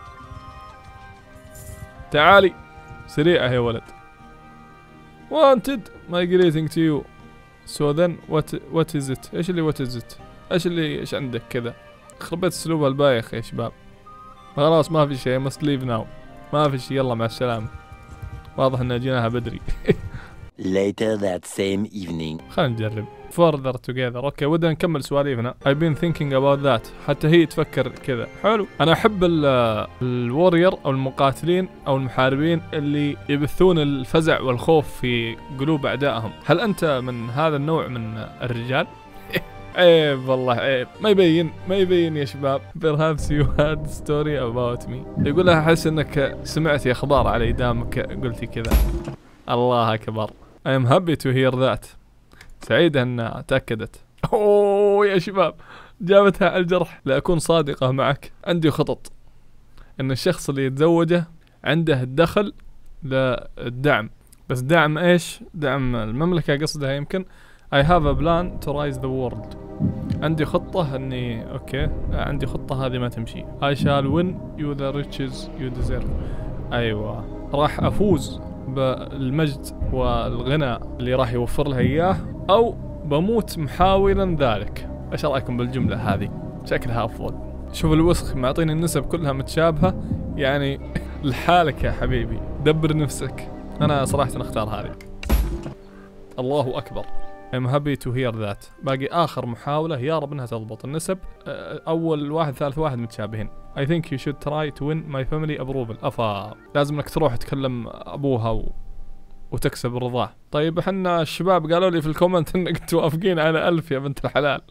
تعالي سريعة يا ولد. wanted my greeting to you. so then what what is it؟ ايش اللي what is it؟ ايش اللي ايش عندك كذا؟ خربت اسلوبها البايخ يا شباب. خلاص ما في شيء must leave now. ما في شيء، يلا مع السلامة. واضح ان جيناها بدري. Later that same evening. خلينا نجرب. further together. اوكي ودنا نكمل سواليفنا. I've been thinking about that. حتى هي تفكر كذا. حلو. انا احب الورير او المقاتلين او المحاربين اللي يبثون الفزع والخوف في قلوب اعدائهم. هل انت من هذا النوع من الرجال؟ عيب والله عيب، ما يبين ما يبين يا شباب. perhaps you had story about me. يقول لها احس انك سمعتي اخبار علي دامك قلتي كذا. الله اكبر. I am happy to hear that. سعيدة انها تأكدت. اوه يا شباب جابتها على الجرح. لأكون صادقة معك، عندي خطط ان الشخص اللي يتزوجه عنده الدخل للدعم. بس دعم ايش؟ دعم المملكة قصدها يمكن. I have a plan to rise the world. عندي خطة اني اوكي عندي خطة هذه ما تمشي. I shall win you the riches you deserve. ايوه راح افوز بالمجد والغنى اللي راح يوفر لها اياه، او بموت محاولا ذلك. ايش رايكم بالجملة هذه؟ شكلها افضل. شوف الوسخ معطيني النسب كلها متشابهة يعني. لحالك يا حبيبي دبر نفسك. انا صراحة اختار هذه. الله اكبر. I'm happy to hear that. باقي آخر محاولة يا رب إنها تضبط النسب. أول واحد ثالث واحد متشابهين. I think you should try to win my family approval. أفا لازم إنك تروح تكلم أبوها و... وتكسب رضاه. طيب إحنا الشباب قالوا لي في الكومنت إنك توافقين على ألف يا بنت الحلال.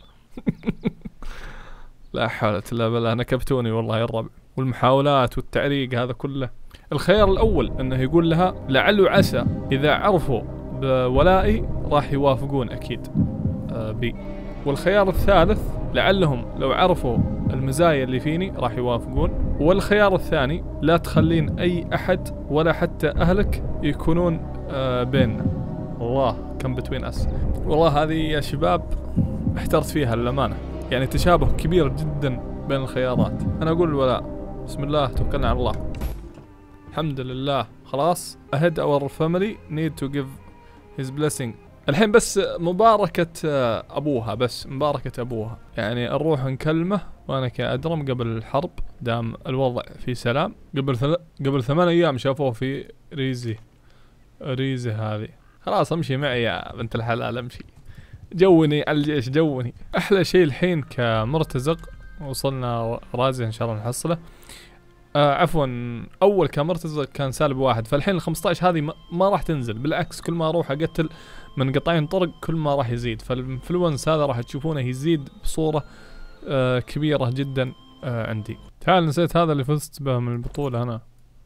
لا حول ولا بالله نكبتوني والله يا الربع. والمحاولات والتعريق هذا كله. الخيار الأول إنه يقول لها لعل وعسى إذا عرفوا بولائي راح يوافقون أكيد. آه بي. والخيار الثالث لعلهم لو عرفوا المزايا اللي فيني راح يوافقون. والخيار الثاني لا تخلين أي أحد ولا حتى أهلك يكونون آه بيننا. الله كم بتوين أس. والله هذه يا شباب احترت فيها للأمانة، يعني تشابه كبير جدا بين الخيارات. أنا أقول ولا بسم الله توكلنا على الله. الحمد لله خلاص. ahead our family need to give his blessing. الحين بس مباركة أبوها، بس مباركة أبوها، يعني نروح نكلمه وأنا كأدرم قبل الحرب دام الوضع في سلام. قبل ثل... قبل ثمان أيام شافوه في ريزي ريزي هذه. خلاص امشي معي يا بنت الحلال امشي. جوني على الجيش جوني. أحلى شيء الحين كمرتزق وصلنا رازي إن شاء الله نحصله. آه عفوا اول كان مرتزق كان سالب واحد، فالحين ال خمسطعش هذه ما, ما راح تنزل، بالعكس كل ما اروح اقتل من قطعين طرق كل ما راح يزيد. فالانفلونس هذا راح تشوفونه يزيد بصورة آه كبيرة جدا آه عندي. تعال نسيت هذا اللي فزت به من البطولة انا.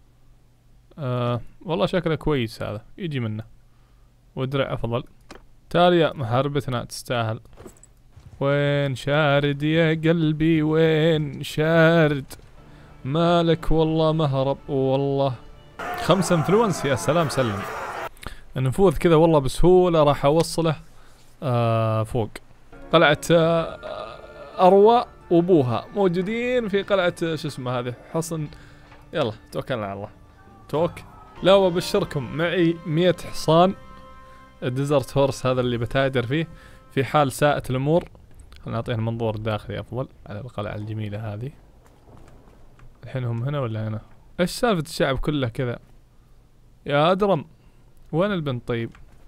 آه والله شكله كويس هذا يجي منه، ودرع افضل. تاليا محاربتنا تستاهل. وين شارد يا قلبي وين شارد؟ مالك والله مهرب والله. خمسة انفلونس يا سلام سلم. النفوذ كذا والله بسهولة راح اوصله آه فوق. قلعة آه اروى وابوها موجودين في قلعة شو اسمه هذه حصن. يلا توكلنا على الله. توك. لا وبشركم معي مية حصان الديزرت هورس هذا اللي بتاجر فيه في حال ساءت الامور. خلنا نعطيه المنظور الداخلي افضل على القلعة الجميلة هذه. الحين هم هنا ولا هنا؟ ايش سالفة الشعب كله كذا؟ يا ادرم وين البنت طيب؟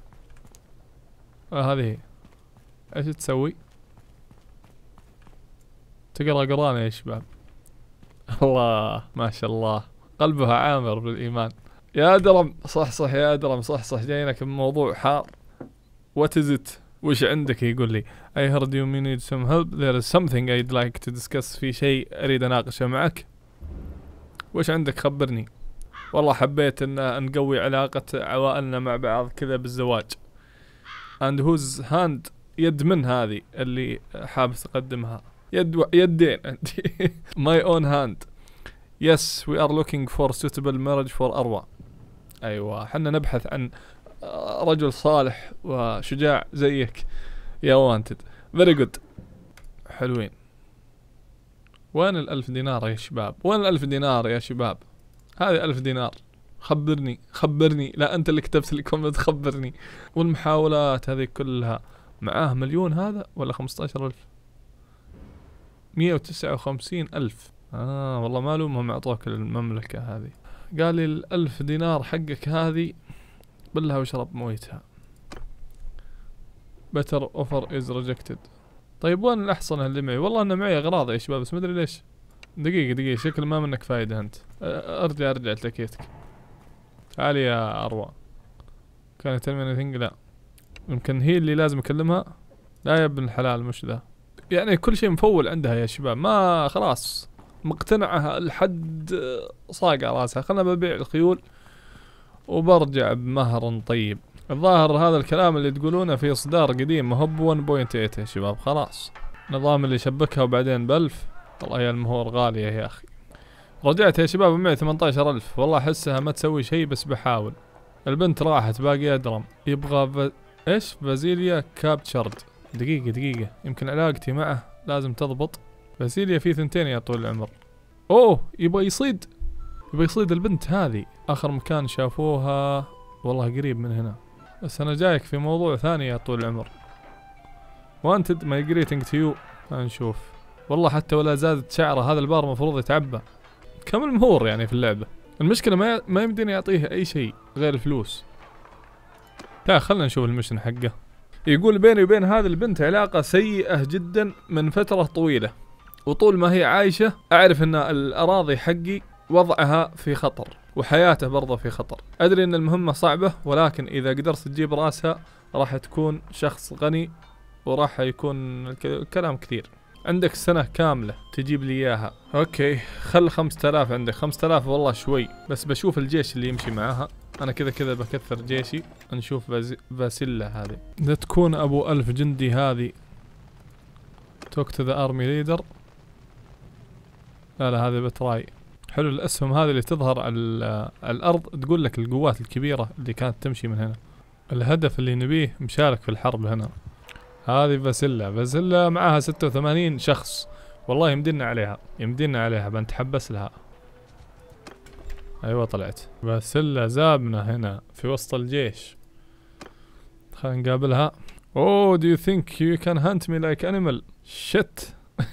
آه هذه ايش تسوي؟ تقرا قرآن يا شباب. الله ما شاء الله قلبها عامر بالايمان. يا ادرم صح صح يا ادرم صح صح جايينك بموضوع حار. What is it؟ وش عندك؟ يقول لي I heard you need some help. There is something I'd like to discuss. في شيء اريد اناقشه معك. وش عندك خبرني. والله حبيت ان نقوي علاقة عوائلنا مع بعض كذا بالزواج. and whose hand يد من هذه اللي حابب تقدمها. يد و... يدين عندي. my own hand. yes we are looking for suitable marriage for أروى. ايوه حنا نبحث عن رجل صالح وشجاع زيك يا وانتد. very good. حلوين. وين الألف دينار يا شباب؟ وين الألف دينار يا شباب؟ هذه ألف دينار. خبرني خبرني. لا أنت اللي كتبت لي كومنت خبرني. والمحاولات هذه كلها معاه مليون هذا ولا خمسطعش ألف؟ مية وتسعة وخمسين ألف. آه والله ما لومهم أعطوك المملكة هذه. قال لي الألف دينار حقك هذه بلها وشرب مويتها. better offer is rejected. طيب وين الأحصنة اللي معي؟ والله أنا معي أغراض يا شباب بس ما أدري ليش. دقيقة دقيقة شكل ما منك فايدة أنت. أرجع أرجع التكيتك. تعالي يا أروى. كانت تلمي anything؟ لا يمكن هي اللي لازم أكلمها. لا يا ابن الحلال مش ذا. يعني كل شيء مفول عندها يا شباب، ما خلاص مقتنعة لحد صاقع راسها. خلنا ببيع الخيول وبرجع بمهر طيب. الظاهر هذا الكلام اللي تقولونه في إصدار قديم، مهب واحد نقطة ثمانية يا شباب. خلاص نظام اللي يشبكها وبعدين بألف. والله يا المهور غالية يا أخي. رجعت يا شباب بمية ثمانية عشر ألف. والله أحسها ما تسوي شيء بس بحاول. البنت راحت باقي أدرم. يبغى ف... إيش فازيليا كابتشرد. دقيقة دقيقة يمكن علاقتي معه لازم تضبط. فازيليا في ثنتين يا طول العمر. أوه يبغى يصيد، يبغى يصيد البنت هذه. آخر مكان شافوها والله قريب من هنا، بس أنا جايك في موضوع ثاني يا طول العمر. وانتد ماي جريتنج تو يو. هنشوف. والله حتى ولا زادت شعره، هذا البار مفروض يتعبى. كم المهور يعني في اللعبة. المشكلة ما ما يمديني يعطيه أي شيء غير الفلوس. لا خلنا نشوف المشن حقه. يقول بيني وبين هذه البنت علاقة سيئة جدا من فترة طويلة، وطول ما هي عايشة أعرف أن الأراضي حقي وضعها في خطر، وحياته برضه في خطر. أدري أن المهمة صعبة، ولكن إذا قدرت تجيب راسها راح تكون شخص غني، وراح يكون الكلام كثير. عندك سنة كاملة تجيب لي إياها. أوكي خل خمسة آلاف عندك. خمسة آلاف والله شوي، بس بشوف الجيش اللي يمشي معاها. أنا كذا كذا بكثر جيشي. نشوف فاسيلا هذه. إذا تكون أبو ألف جندي هذه. توك تو ذا أرمي ليدر. لا لا هذا بتراي. حلو الأسهم هذه اللي تظهر على الأرض تقول لك القوات الكبيرة اللي كانت تمشي من هنا. الهدف اللي نبيه مشارك في الحرب هنا. هذه فاسيلا. فاسيلا معاها ستة وثمانين شخص. والله يمدينا عليها، يمدينا عليها بنتحبس لها. ايوه طلعت فاسيلا زابنا هنا في وسط الجيش. خلينا نقابلها. اوه do you think you can hunt me like animal shit.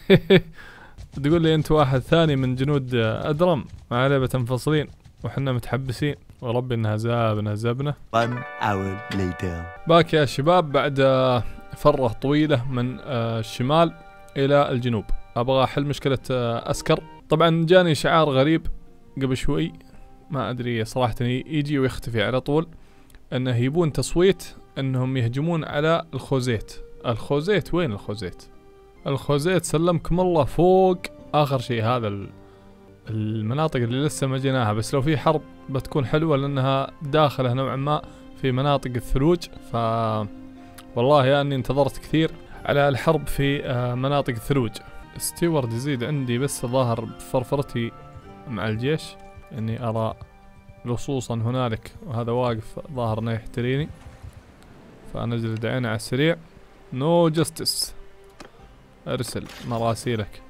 تقول لي انت واحد ثاني من جنود ادرم، ما عليه بتنفصلين وحنا متحبسين. وربي انها زابنا زبنة. One hour later. باك يا شباب بعد فرة طويلة من الشمال الى الجنوب. ابغى احل مشكلة اسكر. طبعا جاني شعار غريب قبل شوي، ما ادري صراحة يجي ويختفي على طول، انه يبون تصويت انهم يهجمون على الخوزيت. الخوزيت وين الخوزيت؟ الخوزيت سلمكم الله فوق اخر شيء. هذا المناطق اللي لسه ما جيناها، بس لو في حرب بتكون حلوة لانها داخلة نوعا ما في مناطق الثلوج. ف والله يا اني انتظرت كثير على الحرب في مناطق الثلوج. ستيوارد يزيد عندي بس ظاهر بفرفرتي مع الجيش، اني ارى لصوصا هنالك وهذا واقف ظاهر انه يحتريني، فانزل دعينا على السريع. نو جستس. ارسل مراسيلك.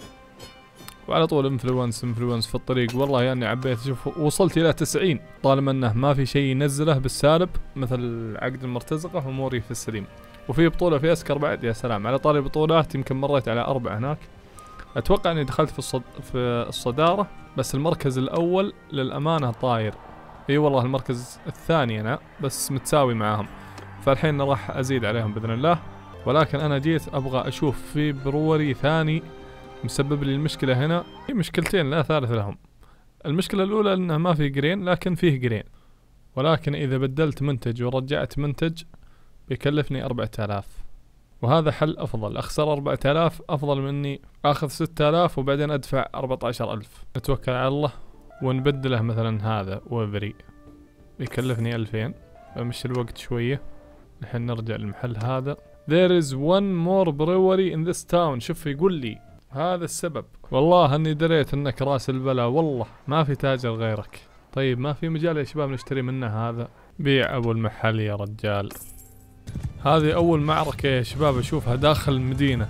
وعلى طول انفلونس انفلونس في الطريق. والله يا اني عبيت. شوف وصلت الى تسعين، طالما انه ما في شيء ينزله بالسالب مثل عقد المرتزقة اموري في السليم. وفي بطولة في اسكر بعد. يا سلام على طاري البطولات، يمكن مريت على اربع هناك. اتوقع اني دخلت في الصد... في الصدارة، بس المركز الاول للامانة طاير. اي والله المركز الثاني انا بس متساوي معاهم، فالحين راح ازيد عليهم باذن الله. ولكن انا جيت ابغى اشوف في بروري ثاني مسبب لي المشكلة هنا. في مشكلتين لا ثالث لهم. المشكلة الاولى انه ما في جرين، لكن فيه جرين، ولكن اذا بدلت منتج ورجعت منتج بيكلفني اربعة آلاف، وهذا حل افضل. اخسر اربعة آلاف افضل مني اخذ ستة آلاف وبعدين ادفع اربعة عشر ألف. نتوكل على الله ونبدله. مثلا هذا وفري بيكلفني ألفين، بمشي الوقت شوية الحين نرجع للمحل هذا. There is one more brewery in this town. شوف يقول لي هذا السبب. والله اني دريت انك راس البلا، والله ما في تاجر غيرك. طيب ما في مجال يا شباب نشتري منه هذا؟ بيع ابو المحل يا رجال. هذه اول معركة يا شباب اشوفها داخل المدينة.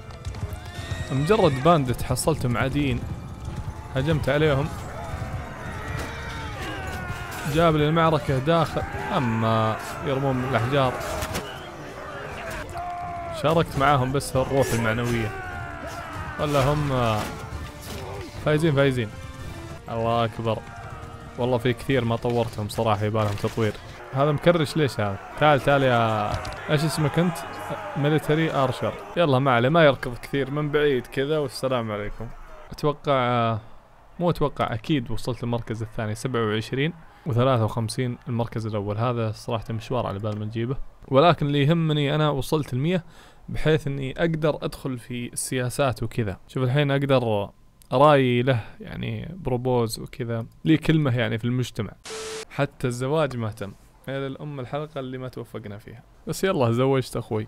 مجرد باندت حصلتهم عاديين، هجمت عليهم، جاب لي المعركة داخل. اما يرمون من الاحجار. شاركت معاهم بس الروح المعنوية، ولا هم فايزين فايزين. الله اكبر. والله في كثير ما طورتهم صراحة، يبالهم تطوير. هذا مكرش ليش هذا؟ تعال تعال يا ايش اسمك انت؟ ميليتري ارشر. يلا ما عليه، ما يركض كثير، من بعيد كذا والسلام عليكم. اتوقع مو اتوقع اكيد وصلت المركز الثاني سبعة وعشرين. وثلاثة وخمسين المركز الأول. هذا صراحة مشوار على بال ما نجيبه، ولكن اللي يهمني أنا وصلت المية بحيث إني أقدر أدخل في السياسات وكذا. شوف الحين أقدر أراي له يعني بروبوز وكذا، لي كلمة يعني في المجتمع. حتى الزواج ما تم، هذا الأم الحلقة اللي ما توفقنا فيها، بس يلا زوجت أخوي.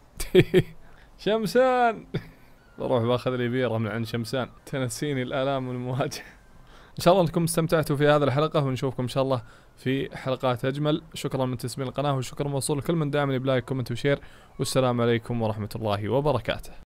شمسان. بروح باخذ لي بيرة من عند شمسان تنسيني الآلام والمواجهة. إن شاء الله أنكم استمتعتوا في هذه الحلقة، ونشوفكم إن شاء الله في حلقات أجمل. شكرا من تسمين القناة، وشكرا موصول لكل من دعمني بلايك كومنت وشير، والسلام عليكم ورحمة الله وبركاته.